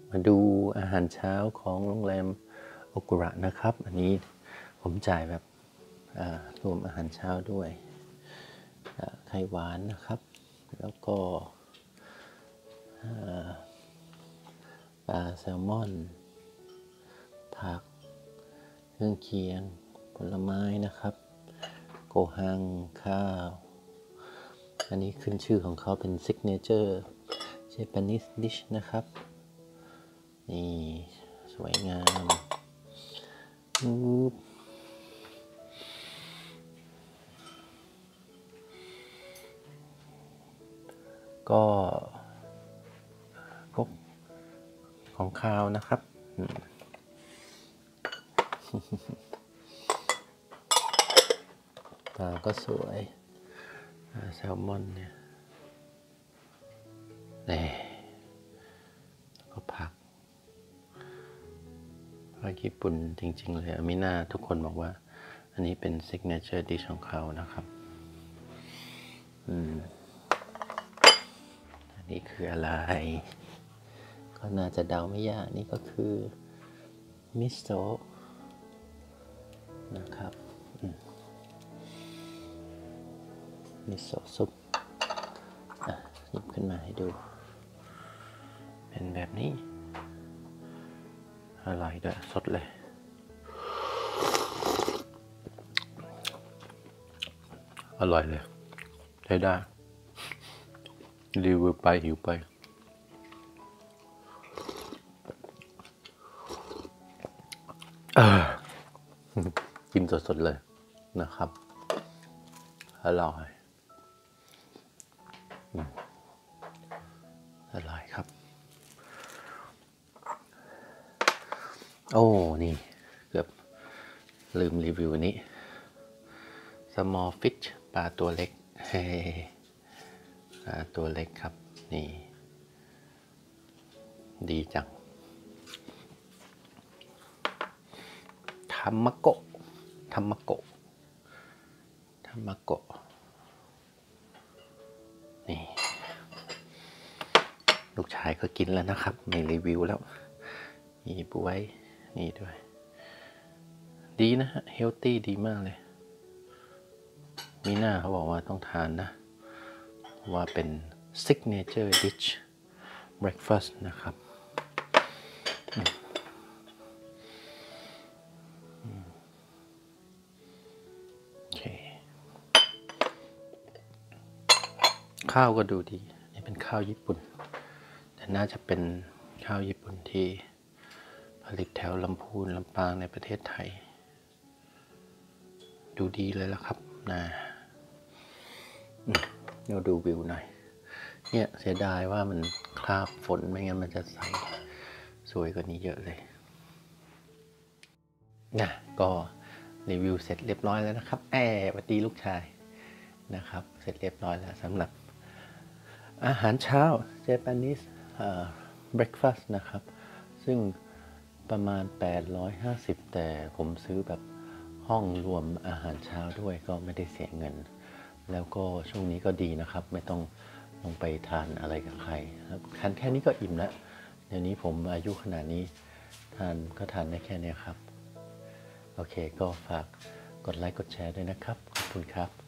มาดูอาหารเช้าของโรงแรมโอกุระนะครับอันนี้ผมจ่ายแบบรวมอาหารเช้าด้วยไข่หวานนะครับแล้วก็ปลาแซลมอนผักเครื่องเคียงผลไม้นะครับโกฮังข้าวอันนี้ขึ้นชื่อของเขาเป็น Signature Japanese Dish นะครับนี่สวยงามก็พวกของคาวนะครับปลาก็สวยแซลมอนเนี่ยก็ผักญี่ปุ่นจริงๆเลยมิน่าทุกคนบอกว่าอันนี้เป็น Signature Dish ของเขานะครับอันนี้คืออะไรก็น่าจะเดาไม่ยากนี่ก็คือมิโซะนะครับมิโซะซุปหยิบขึ้นมาให้ดูเป็นแบบนี้อร่อยด้วยสดเลยอร่อยเลยใช้ได้รีวิวไปหิวไปกินสดๆเลยนะครับอร่อยอร่อยครับโอ้นี่เกือบลืมรีวิวนี้ small fish ปลาตัวเล็กปลาตัวเล็กครับนี่ดีจังทามะโกะนี่ลูกชายก็กินแล้วนะครับไม่รีวิวแล้วมีป่วยนี่ด้วยดีนะฮะเฮลตี้ดีมากเลยมีหน้าเขาบอกว่าต้องทานนะว่าเป็น Signature Dish Breakfast นะครับโอเคข้าวก็ดูดีนี่เป็นข้าวญี่ปุ่นแต่น่าจะเป็นข้าวญี่ปุ่นที่ผลิตแถวลำพูนลำปางในประเทศไทยดูดีเลยละครับนะเราดูวิวหน่อยเนี่ยเสียดายว่ามันคราบฝนไม่งั้นมันจะใสสวยกว่านี้เยอะเลยนะก็รีวิวเสร็จเรียบร้อยแล้วนะครับสวัสดีลูกชายนะครับเสร็จเรียบร้อยแล้วสำหรับอาหารเช้า Japanese breakfast นะครับซึ่งประมาณ850แต่ผมซื้อแบบห้องรวมอาหารเช้าด้วยก็ไม่ได้เสียเงินแล้วก็ช่วงนี้ก็ดีนะครับไม่ต้องลงไปทานอะไรกับใครทานแค่นี้ก็อิ่มแล้วเดี๋ยวนี้ผมอายุขนาดนี้ทานได้แค่นี้ครับโอเคก็ฝากกดไลค์กดแชร์ด้วยนะครับขอบคุณครับ